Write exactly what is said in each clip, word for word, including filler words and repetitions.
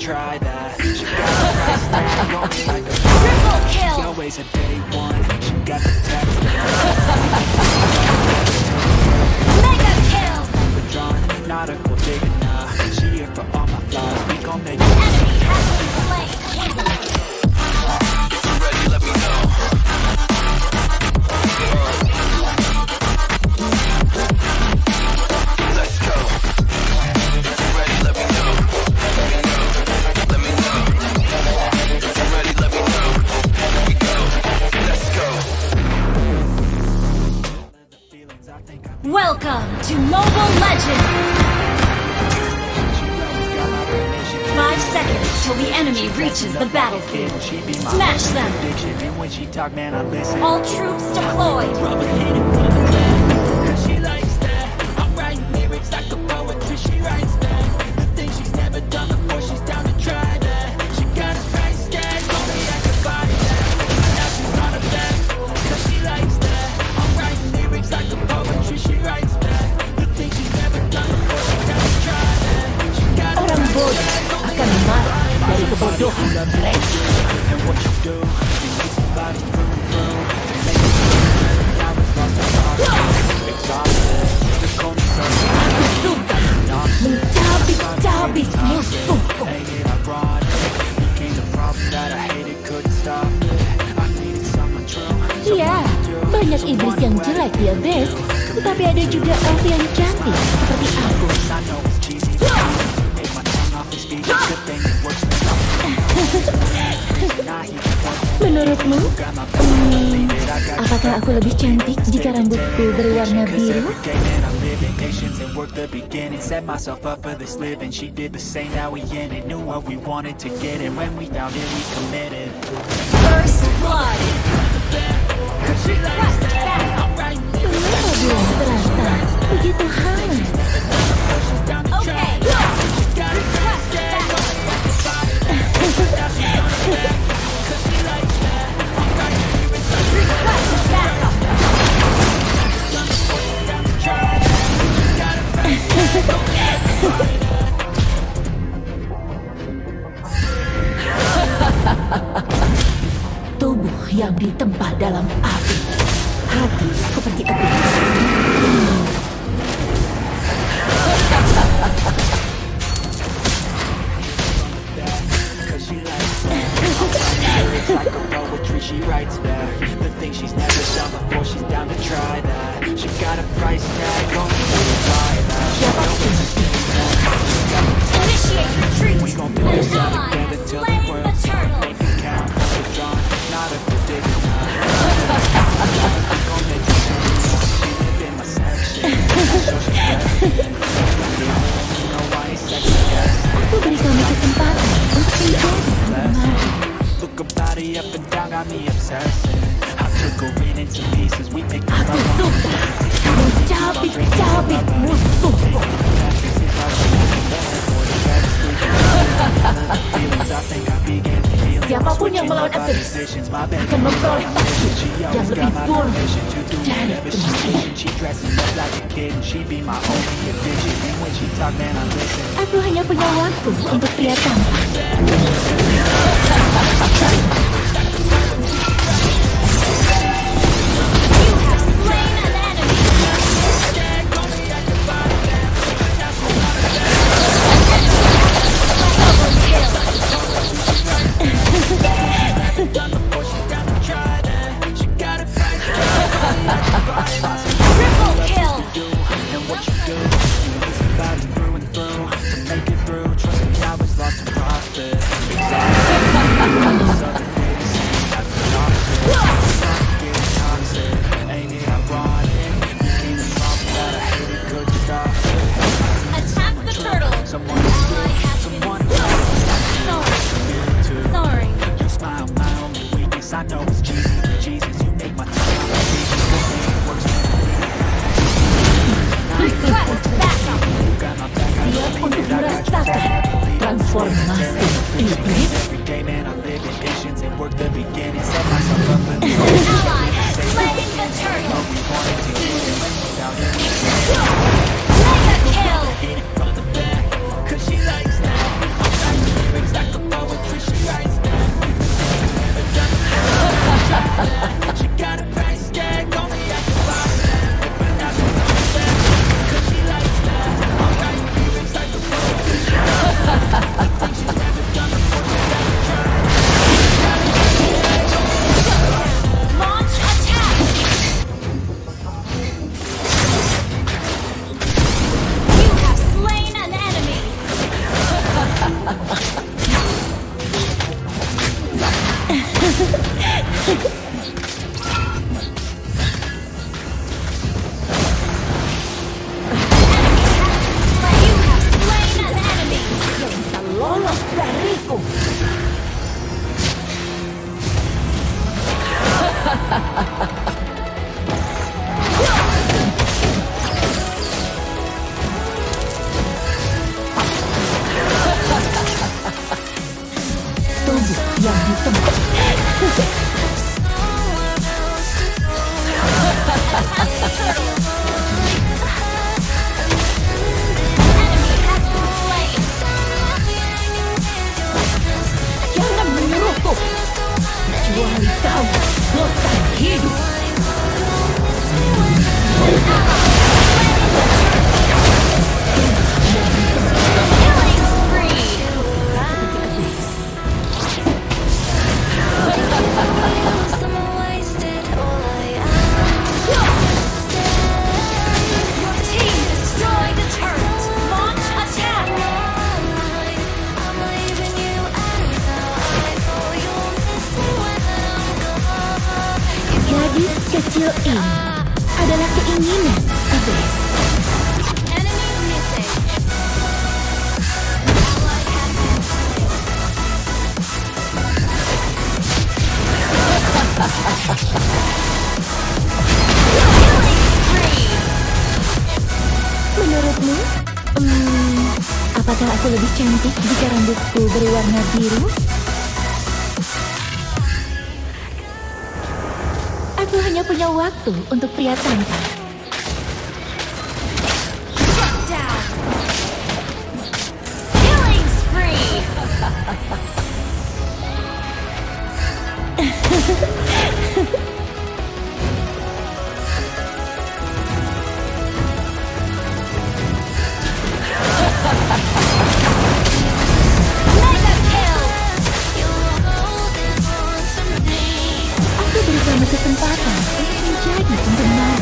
try that. She got a price tag on me like a triple kill. She always a day one. She got the text. Mega kill. Withdrawn, not a gold digger, nah. She here for all my flaws. We gon' make it. Enemy has been slain. If you're ready, let me know. Let's go. If you're ready, let me know. Let me know. If you're ready, let me know. Here we go. Let's go. Welcome to Mobile Legends! Five seconds till the enemy reaches the battlefield. Smash them! All troops deployed! She likes that. I'm writing lyrics like a poetry. She writes that. The things she's never done before, she's down to try that. She got a price tag on me, I can buy that. Now she's on a back, cause she likes that. I'm writing lyrics like a poetry. She writes that. The things she's never done before, she's down to try that. She got a Orang bodoh akan marah dari kebodohan mereka. and what you do, you see somebody through and through. Make it through. Now it's lost and lost. Exhausted. The cold sun. Aku suka mencabik-cabik musuhku. Ain't it ironic? Became the problem that I hated, couldn't stop it. I needed someone true. Iya, banyak iblis yang jelek di Abyss, tetapi ada juga elf yang cantik seperti aku. I know it's cheesy. Make my tongue off and speak. Good thing it works for some. Menurutmu, hmm, apakah aku lebih cantik jika rambutku berwarna biru? Patience and work the beginning. Set myself up for this living. She did the same, now we in it. Knew what we wanted to get it. When we found it, we committed. First blood! Kenapa belum terasa begitu hangat? Okay! Tubuh yang ditempa dalam api, hati seperti api. Like a poetry, she writes back. The things she's never done before, she's down to try that. She got a price tag on me, we can buy that. Initiate retreat! We gon' build this out together till the world's done. Make it count, withdrawn, not a prediction. We gon' make it soon. She live in my section. So she's ready. You know why it's second guess. Aku beri kamu kesempatan untuk menjadi penggemar. Look her body up and down, got me obsessed. I took her in into pieces, we picked her Aku up. suka mencabik-cabik musuhku. Siapapun yang melawan Abyss akan memperoleh takdir yang lebih buruk dari kematian. Aku hanya punya waktu untuk pria tampan. Triple kill! And what you do, you need somebody through and through to make it through. Trust me, I was lost and prospered. Exhausted. kecil ini adalah keinginan abis. Enemy missing. Killing spree. Menurutmu, hmm, apakah aku lebih cantik jika rambutku berwarna biru? Aku hanya punya waktu untuk pria tampan. Shut down. Killing spree. Mega kill. Aku beri kamu kesempatan untuk menjadi penggemar.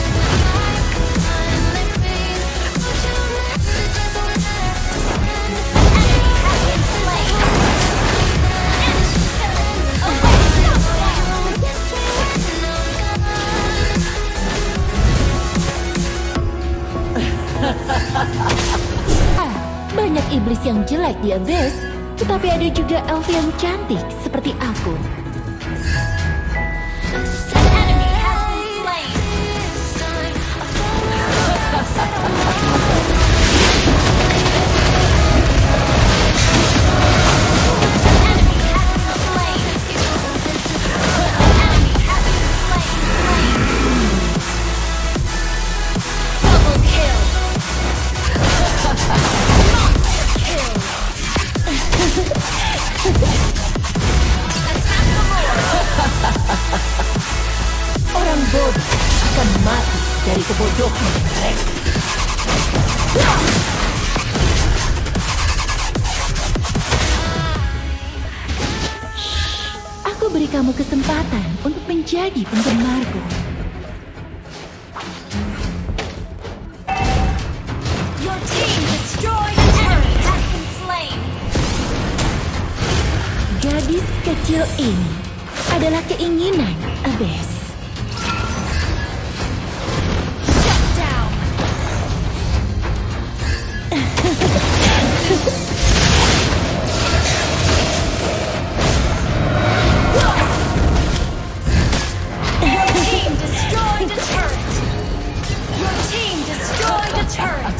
Ah, banyak iblis yang jelek di Abyss, tetapi ada juga elf yang cantik seperti aku. An enemy has been slain. An enemy has been slain. An enemy has been slain. Slain. Double kill. Monster kill. Attack the Lord. Orang bodoh akan mati dari kebodohan mereka. Aku beri kamu kesempatan untuk menjadi penggemarku. Your team destroyed. An enemy has been slain. Gadis kecil ini adalah keinginan Abyss. Shut down. Your team destroyed a turret. Your team destroyed a turret.